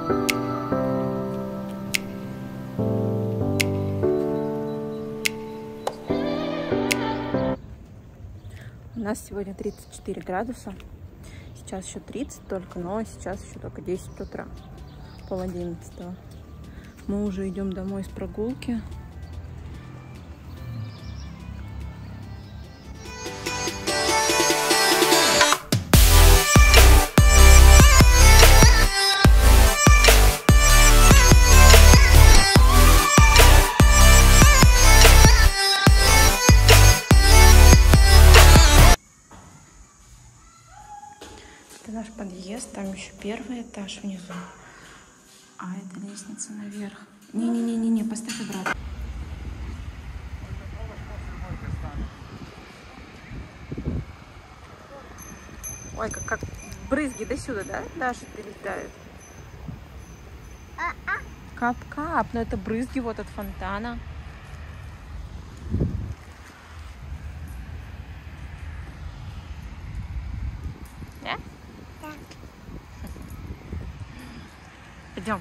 У нас сегодня 34 градуса. Сейчас еще 30 только, но сейчас еще только 10 утра, 10:30. Мы уже идем домой с прогулки. Это наш подъезд, там еще первый этаж внизу, а это лестница наверх. Не-не-не-не, поставь обратно. Ой, как брызги до сюда, да, Даша, долетают? Кап-кап, но это брызги вот от фонтана. Идем.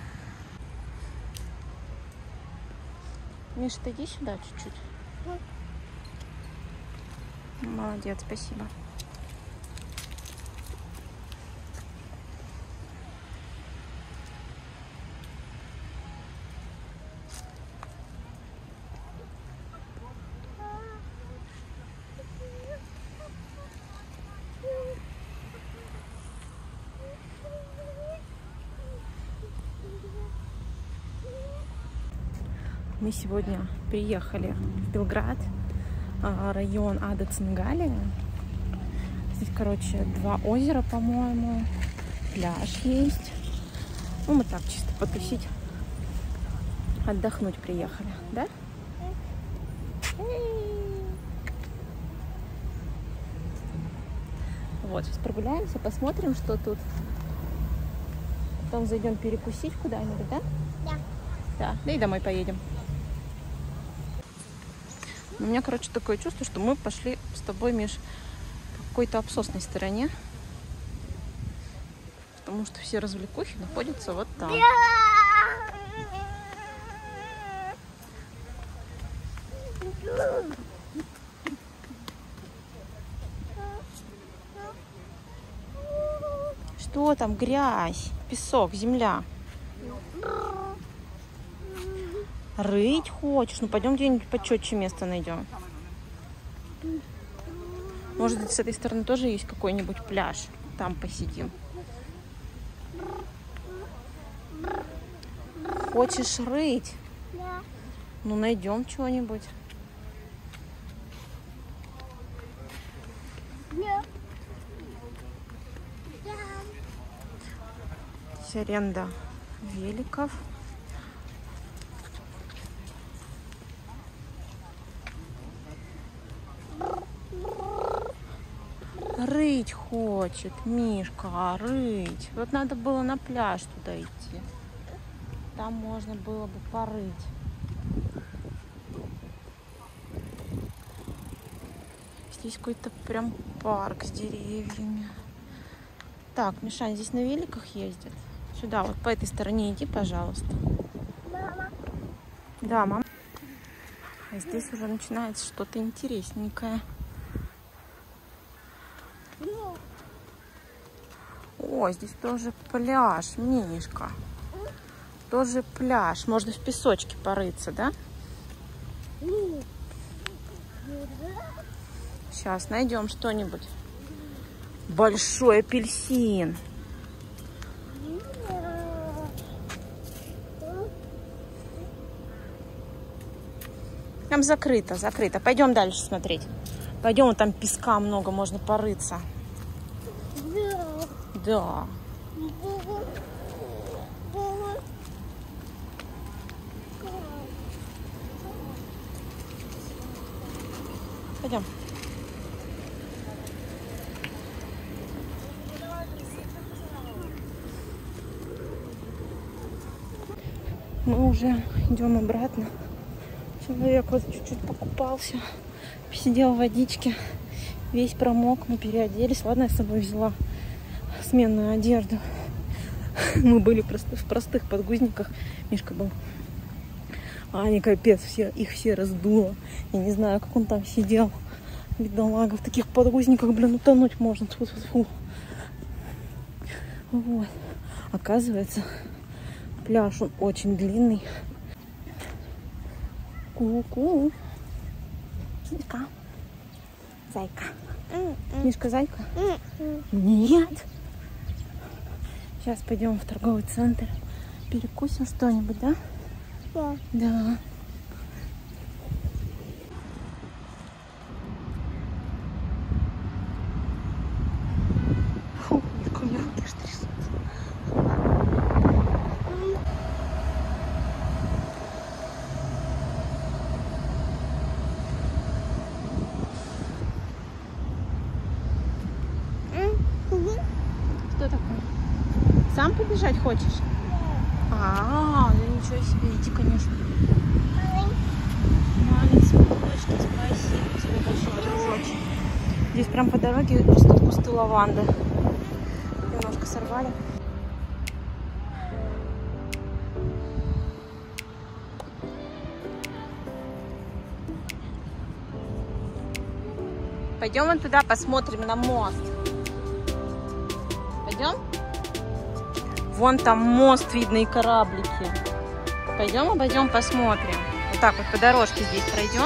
Миша, ты иди сюда чуть-чуть. Молодец, спасибо. Мы сегодня приехали в Белград, район Ада-Цингалия. Здесь, короче, 2 озера, по-моему, пляж есть. Ну, мы так чисто потусить, отдохнуть приехали, да? Вот, сейчас прогуляемся, посмотрим, что тут. Потом зайдем перекусить куда-нибудь, да? Да. Да, да и домой поедем. У меня, короче, такое чувство, что мы пошли с тобой, Миш, по какой-то обсосной стороне. Потому что все развлекухи находятся вот там. Что там? Грязь, песок, земля. Рыть хочешь? Ну, пойдем где-нибудь почетче место найдем. Может быть, с этой стороны тоже есть какой-нибудь пляж. Там посидим. Хочешь рыть? Да. Ну, найдем чего-нибудь. Да. Здесь аренда великов. Рыть хочет, Мишка, рыть. Вот надо было на пляж туда идти. Там можно было бы порыть. Здесь какой-то прям парк с деревьями. Так, Мишань, здесь на великах ездят. Сюда, вот по этой стороне иди, пожалуйста. Мама. Да, мама. А здесь уже начинается что-то интересненькое. О, здесь тоже пляж, Мишка. Тоже пляж. Можно в песочке порыться, да? Сейчас найдем что-нибудь. Большой апельсин. Там закрыто, закрыто. Пойдем дальше смотреть. Пойдем, вот там песка много, можно порыться. Да. Пойдем. Мы уже идем обратно. Человек вот чуть-чуть покупался, посидел в водичке, весь промок, мы переоделись. Ладно, я с собой взяла сменную одежду. Мы были просто в простых подгузниках. Мишка был. А они капец, их все раздуло. Я не знаю, как он там сидел. Бедолага, в таких подгузниках, блин, утонуть можно. Тьфу-тьфу-тьфу. Вот. Оказывается, пляж, он очень длинный. Ку-ку. Зайка. Зайка. Мишка, зайка? Нет. Сейчас пойдем в торговый центр. Перекусим что-нибудь, да? Да. Да. Фу, Мишка, у меня руки аж трясутся. Что такое? Сам побежать хочешь? Да ничего себе, иди, конечно. Маленький цветочки, спасибо тебе большое, дружочек. Здесь прям по дороге растут кусты лаванды. Немножко сорвали. Пойдем вон туда, посмотрим на мост. Пойдем? Вон там мост, видно, и кораблики. Пойдем, обойдем, посмотрим. Вот так вот по дорожке здесь пройдем.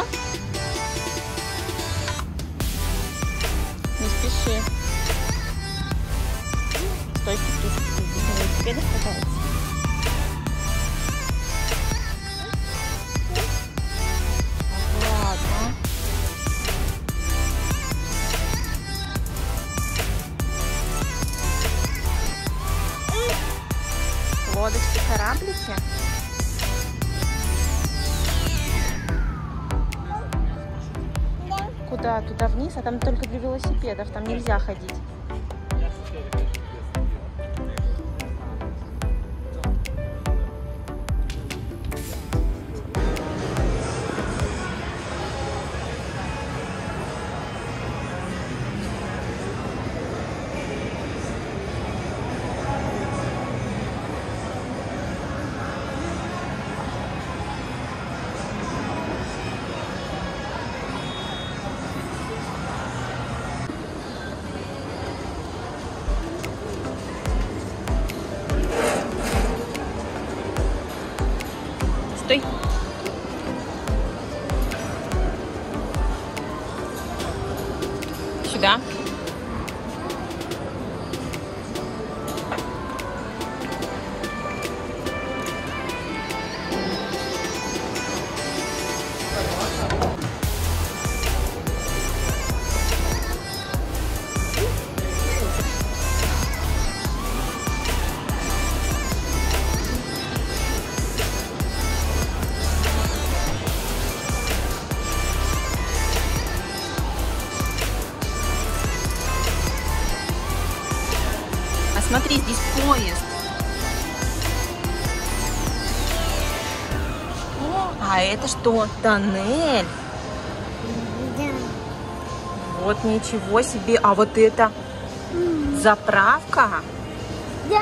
Не спеши. Стой, здесь на велосипедах катаются. Ладно. Лодочки, кораблики. Куда? Туда вниз? А там только для велосипедов. Там нельзя ходить. Стой. Сюда. Смотри, здесь поезд. А это что? Тоннель? Да. Вот ничего себе. А вот это заправка? Да.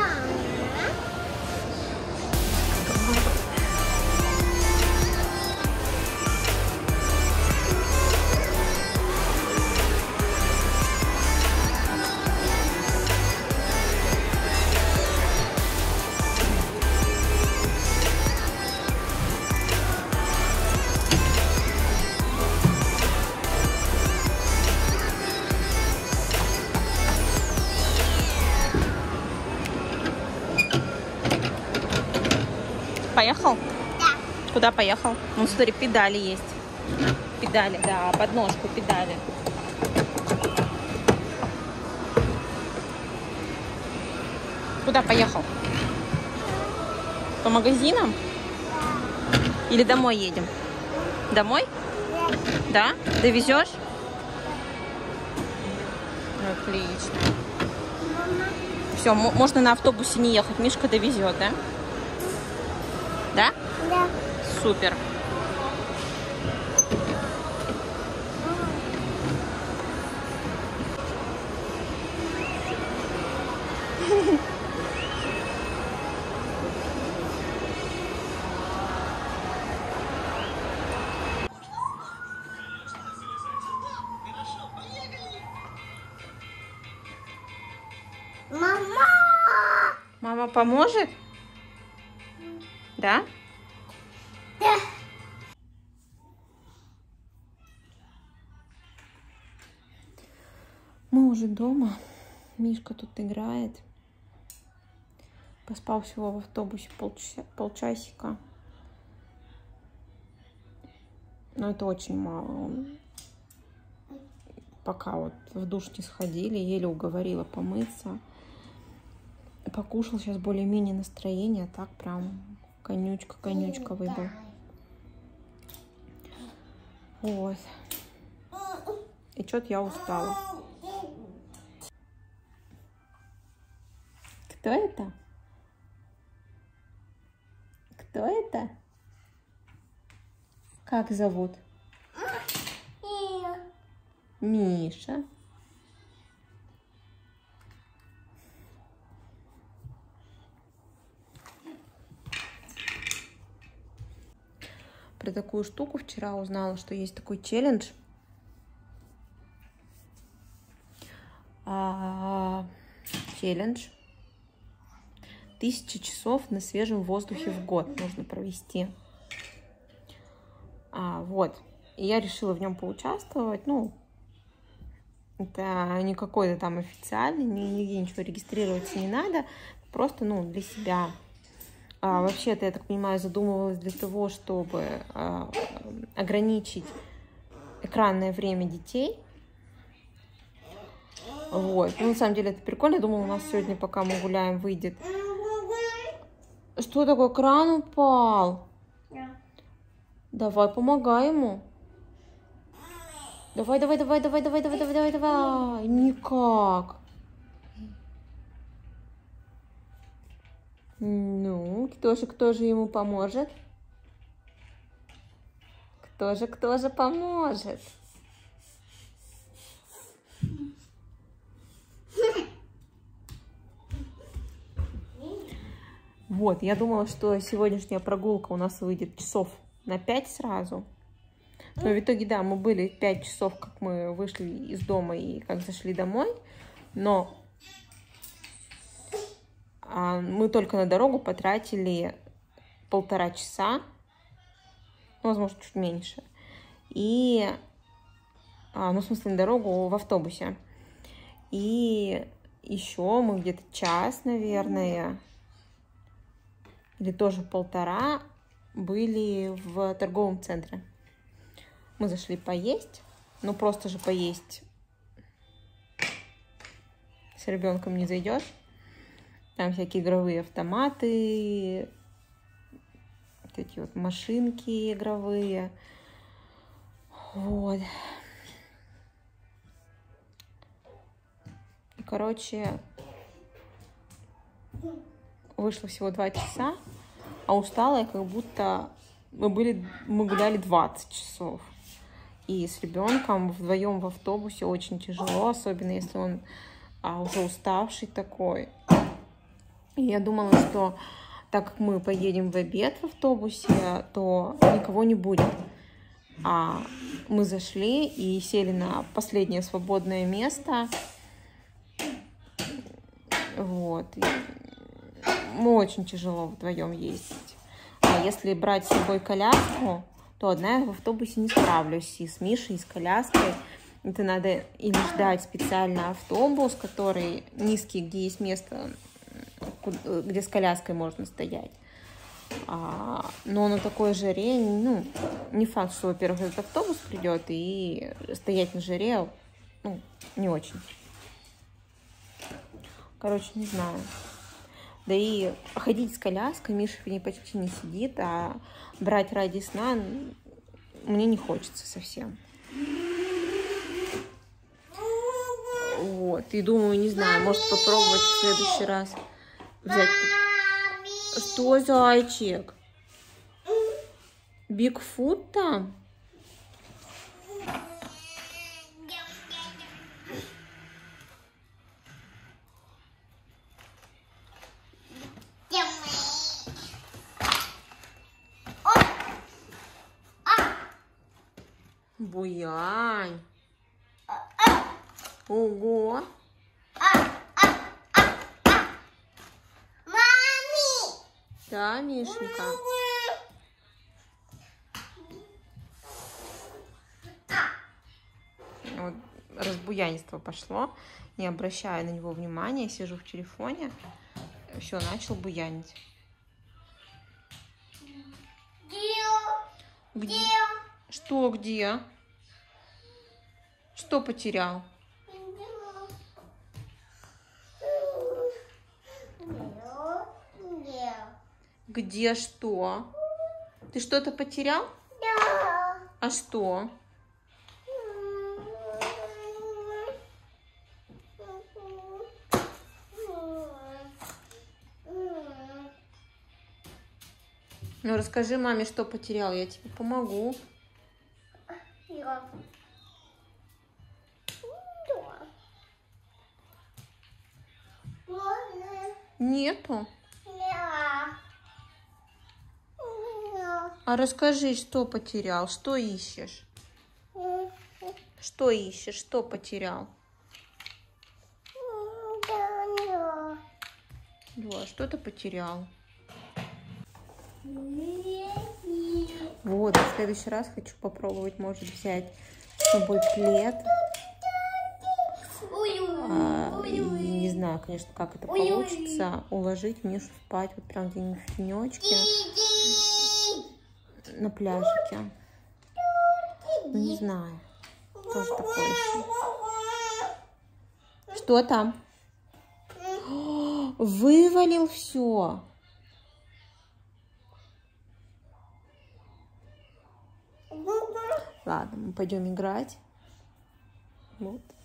Поехал? Да. Куда поехал? Ну, смотри, педали есть. Педали, да, подножку педали. Куда поехал? По магазинам? Или домой едем? Домой? Да? Довезешь? Отлично. Все, можно на автобусе не ехать. Мишка довезет, да? Да? Да. Супер. Мама поможет? Да? Да. Мы уже дома. Мишка тут играет. Поспал всего в автобусе полчасика. Но это очень мало. Он пока вот в душ не сходили, еле уговорила помыться. Покушал, сейчас более-менее настроение, а так прям конючка выбыл. Вот. И что-то я устала. Кто это? Кто это? Как зовут? Миша. Про такую штуку вчера узнала, что есть такой челлендж. Челлендж. 1000 часов на свежем воздухе в год нужно провести. Вот. И я решила в нем поучаствовать. Ну, это не какой-то там официальный, нигде ничего регистрироваться не надо. Просто, ну, для себя. Вообще-то, я так понимаю, задумывалась для того, чтобы ограничить экранное время детей. Вот. Ну, на самом деле, это прикольно. Я думала, у нас сегодня, пока мы гуляем, выйдет. Что такое? Кран упал? Давай, помогай ему. Давай. Никак. Ну, кто же ему поможет? Кто же поможет? Вот, я думала, что сегодняшняя прогулка у нас выйдет часов на 5 сразу. Но в итоге, да, мы были 5 часов, как мы вышли из дома и как зашли домой. Но мы только на дорогу потратили 1,5 часа. Ну, возможно, чуть меньше. И, ну, в смысле, на дорогу в автобусе. И еще мы где-то час, наверное, или тоже 1,5, были в торговом центре. Мы зашли поесть. Ну, просто же поесть с ребенком не зайдешь. Там всякие игровые автоматы, вот эти вот машинки игровые. Вот. И, короче, вышло всего 2 часа, а устала я, как будто мы гуляли 20 часов. И с ребенком вдвоем в автобусе очень тяжело, особенно если он уже уставший такой. И я думала, что так как мы поедем в обед в автобусе, то никого не будет. А мы зашли и сели на последнее свободное место. Вот. И мы очень тяжело вдвоем ездить. А если брать с собой коляску, то одна я в автобусе не справлюсь. И с Мишей, и с коляской. Это надо или ждать специально автобус, который низкий, где есть место, где с коляской можно стоять. Но на такой жаре, ну, не факт, что, во-первых, этот автобус придет, и стоять на жаре, ну, не очень. Короче, не знаю. Да и ходить с коляской, Миша в ней почти не сидит, а брать ради сна мне не хочется совсем. Вот, и думаю, не знаю, может попробовать в следующий раз взять... Что, зайчик? Бигфут там? Буянь. Ого. Да, Мишенька? Вот разбуянство пошло. Не обращая на него внимания, сижу в телефоне. Все, начал буянить. Где? Что где? Что потерял? Где что? Ты что-то потерял? Да. А что? Ну расскажи маме, что потерял, я тебе помогу. Нету? А расскажи, что потерял, что ищешь? Что ищешь, что потерял? Да, что ты потерял? Вот, в следующий раз хочу попробовать, может, взять с собой плед. И не знаю, конечно, как это получится. Уложить Мишу спать вот прям где-нибудь в тенечке на пляжике. Ну, не знаю. Тоже такое еще. Что там? Вывалил все. Ладно, мы пойдем играть. Вот.